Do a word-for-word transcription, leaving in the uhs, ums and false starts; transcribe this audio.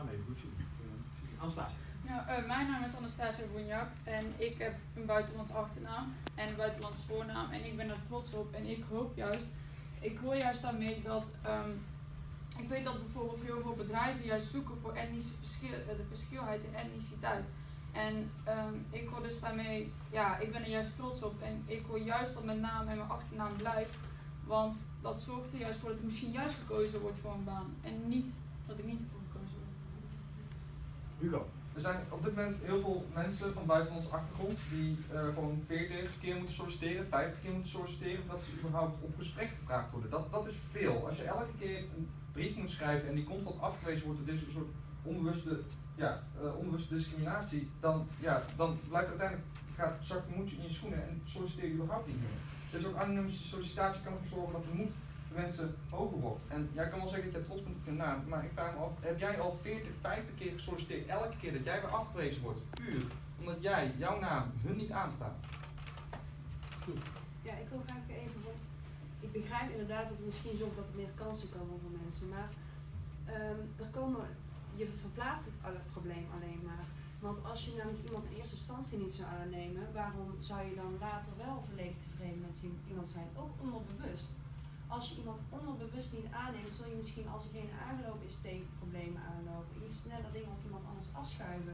naam even goed zien. Uh, Anastasia. Ja, uh, mijn naam is Anastasia Bonjak en ik heb een buitenlands achternaam en een buitenlands voornaam en ik ben er trots op en ik hoop juist, ik hoor juist daarmee dat, um, ik weet dat bijvoorbeeld heel veel bedrijven juist zoeken voor etnische verschil, de verschilheid in etniciteit. En um, ik hoor dus daarmee, ja, ik ben er juist trots op en ik hoor juist dat mijn naam en mijn achternaam blijft, want dat zorgt er juist voor dat ik misschien juist gekozen word voor een baan en niet dat ik niet ervoor gekozen word. Hugo. Er zijn op dit moment heel veel mensen van buitenlandse achtergrond die uh, gewoon veertig keer moeten solliciteren, vijftig keer moeten solliciteren voordat ze überhaupt op gesprek gevraagd worden. Dat, dat is veel. Als je elke keer een brief moet schrijven en die constant afgewezen wordt door deze soort onbewuste, ja, uh, onbewuste discriminatie, dan, ja, dan blijft uiteindelijk, gaat, zakt de moed in je schoenen en solliciteer je überhaupt niet meer. Dus ook anonieme sollicitatie kan ervoor zorgen dat de moed mensen hoger wordt. En jij kan wel zeggen dat jij trots bent op je naam, maar ik vraag me af, heb jij al veertig, vijftig keer gesolliciteerd, elke keer dat jij weer afgewezen wordt, puur omdat jij, jouw naam, hun niet aanstaat? Goed. Ja, ik wil graag even op. Ik begrijp inderdaad dat het misschien zorgt dat er meer kansen komen voor mensen, maar um, er komen, je verplaatst het alle probleem alleen maar. Want als je namelijk iemand in eerste instantie niet zou aannemen, waarom zou je dan later wel volledig tevreden met iemand zijn? Ook onderbewust. Als je iemand onderbewust niet aanneemt, zul je misschien als diegene aangelopen is tegen problemen aanlopen. Iets sneller dingen op iemand anders afschuiven.